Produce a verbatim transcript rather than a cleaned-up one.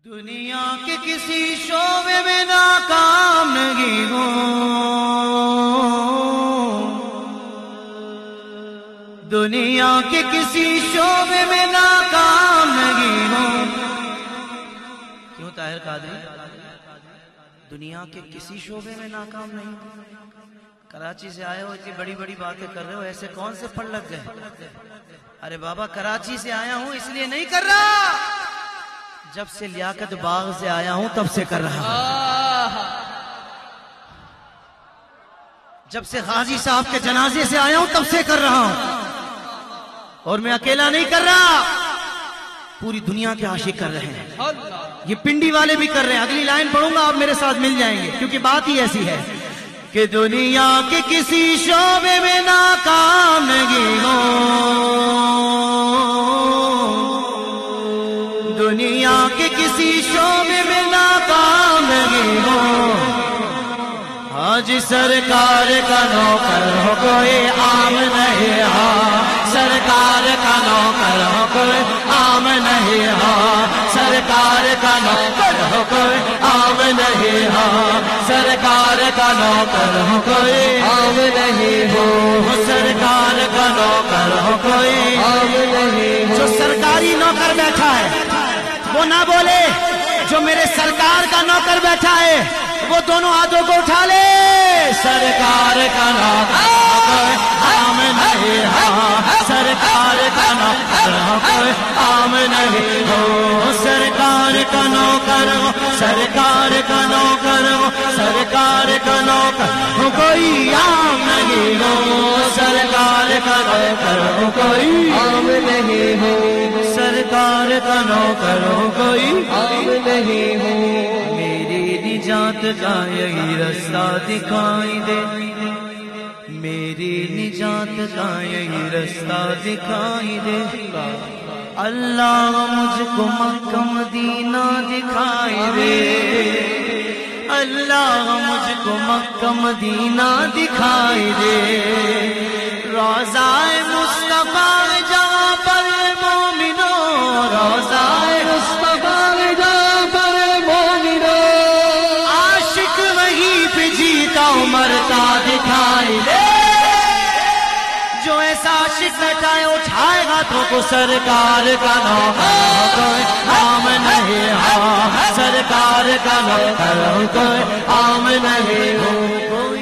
دنیا کے کسی شعبے میں ناکام نہیں ہوں، دنیا کے کسی شعبے میں ناکام نہیں ہوں۔ کیوں طاہر قادری؟ دنیا کے کسی شعبے میں ناکام نہیں ہوں؟ کراچی سے آئے ہو، اتنی بڑی بڑی باتیں کر رہے ہو، ایسے کون سے پھل لگ گئے؟ ارے بابا کراچی سے آیا ہوں اس لیے نہیں کر رہا، جب سے لیاقت باغ سے آیا ہوں تب سے کر رہا ہوں، جب سے غازی صاحب کے جنازے سے آیا ہوں تب سے کر رہا ہوں، اور میں اکیلا نہیں کر رہا، پوری دنیا کے عاشق کر رہے ہیں، یہ پنڈی والے بھی کر رہے ہیں۔ اگلی لائن پڑھوں گا آپ میرے ساتھ مل جائیں گے، کیونکہ بات ہی ایسی ہے کہ دنیا کے کسی شعبے میں ناکام نہیں ہوں، دنیا کے کسی شعبے میں ناکام نہیں ہوں۔ آج سرکار کا نوکر ہو کوئی عام نہیں ہو، سرکار کا نوکر ہو کوئی عام نہیں ہو، سرکار کا نوکر ہو کوئی عام نہیں ہو، سرکار کا نوکر ہو کوئی عام نہیں ہو، سرکار کا نوکر ہو کوئی عام نہیں ہو۔ جو سرکاری نوکر بیٹھا ہے وہ نہ بولے، جو میرے سرکار کا نوکر بیٹھا ہے وہ دونوں ہاتھوں کو اٹھا لے۔ سرکار کا نوکر عام نہیں ہو، سرکار کا نوکر عام نہیں ہو، سرکار کا نوکر ہو، سرکار کا نوکر ہو، سرکار کا نوکر ہو کوئی عام نہیں ہو، سرکار کا نوکر ہو کوئی عام نہیں ہو، سرکار کا نوکر ہو کوئی عام نہیں ہو۔ میری نجات کا یہی رستہ دکھائی دے، میری نجات کا یہی رستہ دکھائی دے، اللہ مجھ کو مکہ مدینہ دکھائی دے، اللہ مجھ کو مکہ مدینہ دکھائی دے، روضہ مصطفیٰ جہاں پر مومنوں، روضہ مصطفیٰ جہاں پر مومنوں، عاشق وہیں پہ جیتا مرتا دکھائی دے، جو ایسا عاشق بیٹھا ہے اٹھائے ہاتھوں کو، سرکار کا نوکر کوئی عام نہیں ہو، سرکار کا نوکر کوئی عام نہیں ہو۔